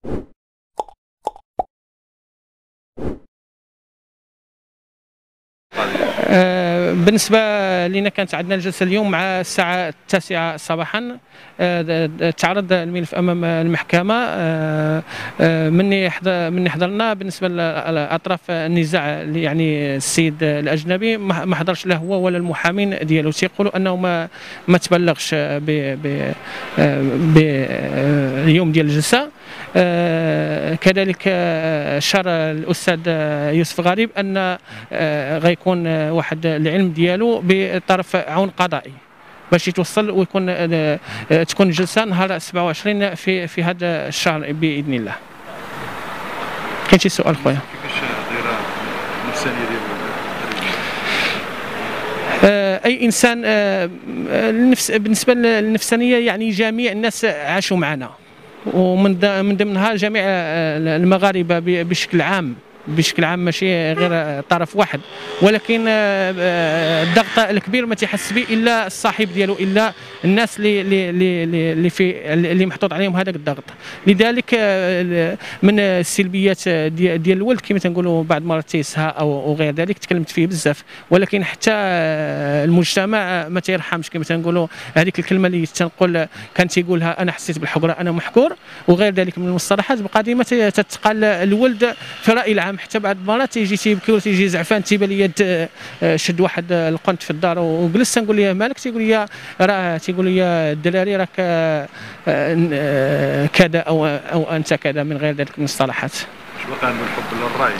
بالنسبة لنا كانت عندنا الجلسة اليوم مع الساعة 9 صباحا. تعرض الملف أمام المحكمة. مني حضرنا بالنسبة لأطراف النزاع، يعني السيد الأجنبي ما حضرش لا هو ولا المحامين ديالو، تيقولوا أنه ما تبلغش باليوم ديال الجلسة. كذلك أشار الأستاذ يوسف غريب أن غيكون واحد العلم ديالو بطرف عون قضائي باش يتوصل ويكون تكون الجلسه نهار 27 في هذا الشهر باذن الله. كاين شي سؤال خويا؟ كيفاش دايره النفسانيه ديالو؟ اي انسان بالنسبه للنفسانيه يعني جميع الناس عاشوا معنا، ومن ضمنها جميع المغاربه بشكل عام ماشي غير طرف واحد، ولكن الضغط الكبير ما تيحس به الا الصاحب ديالو، الا الناس اللي محطوط عليهم هذاك الضغط. لذلك من السلبيات ديال الولد كما تنقولوا بعض المرات تيسها او غير ذلك، تكلمت فيه بزاف، ولكن حتى المجتمع ما تيرحمش كما تنقولوا. هذيك الكلمه اللي تنقول كان تيقولها انا حسيت بالحقره، انا محكور وغير ذلك من المصطلحات القديمه تتقال الولد في راي العام. حتى بعض المرات تيجي تيبكي ولا تيجي زعفان تيبان لي شد واحد القنت في الدار وجلست تنقول ليه مالك، تيقول لي راه تيقول لي الدراري راك كذا او انت كذا من غير ذلك المصطلحات. شنو كان الحب للراي؟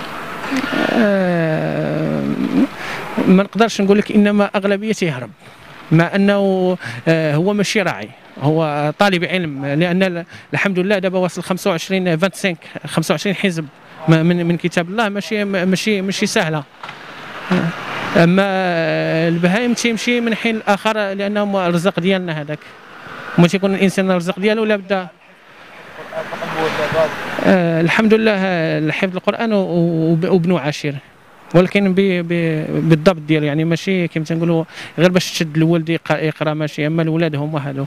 ما نقدرش نقول لك، انما اغلبيه يهرب، مع انه هو ماشي راعي، هو طالب علم، لان الحمد لله دابا واصل 25 حزب من كتاب الله، ماشي سهله. اما البهائم تيمشي من حين الاخر لانهم الرزق ديالنا هذاك، وما تيكون الانسان الرزق ديالو لا بدا. الحمد لله حفظ القران وابن عشير، ولكن بالضبط ديالو، يعني ماشي كما تنقولوا غير باش تشد الولد يقرا ماشي، اما الولاد هما هذوك.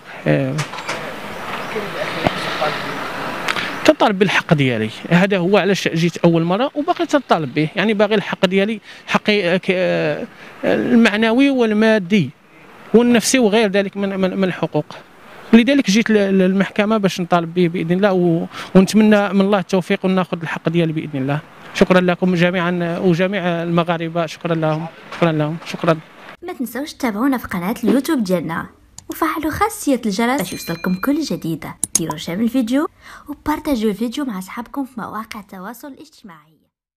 تطالب بالحق ديالي، هذا هو علاش جيت اول مره وباقي تطالب به، يعني باغي الحق ديالي، حقي المعنوي والمادي والنفسي وغير ذلك من الحقوق. لذلك جيت للمحكمه باش نطالب به باذن الله، ونتمنى من الله التوفيق وناخذ الحق ديالي باذن الله. شكرا لكم جميعا وجميع المغاربه، شكرا لهم. ما تنسوش تتابعونا في قناه اليوتيوب ديالنا وفعلوا خاصية الجرس باش يوصلكم كل جديد. ديروا شير الفيديو وبارتاجوا الفيديو مع اصحابكم في مواقع التواصل الاجتماعي.